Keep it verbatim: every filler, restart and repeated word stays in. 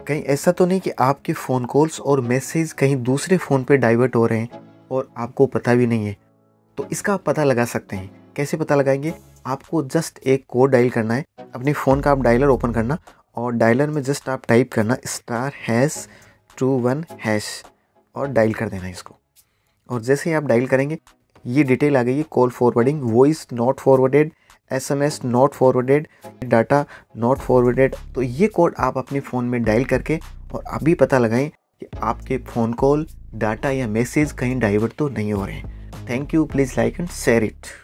कहीं ऐसा तो नहीं कि आपके फ़ोन कॉल्स और मैसेज कहीं दूसरे फ़ोन पे डाइवर्ट हो रहे हैं और आपको पता भी नहीं है। तो इसका आप पता लगा सकते हैं। कैसे पता लगाएंगे? आपको जस्ट एक कोड डायल करना है। अपने फ़ोन का आप डायलर ओपन करना और डायलर में जस्ट आप टाइप करना star hash two one hash और डायल कर देना इसको। और जैसे ही आप डायल करेंगे ये डिटेल आ गई है, call forwarding, voice not forwarded, SMS not forwarded, data not forwarded. तो ये कोड आप अपने फ़ोन में डायल करके और अभी पता लगाएं कि आपके फ़ोन कॉल, डाटा या मैसेज कहीं डाइवर्ट तो नहीं हो रहे हैं। Thank you, please like and share it.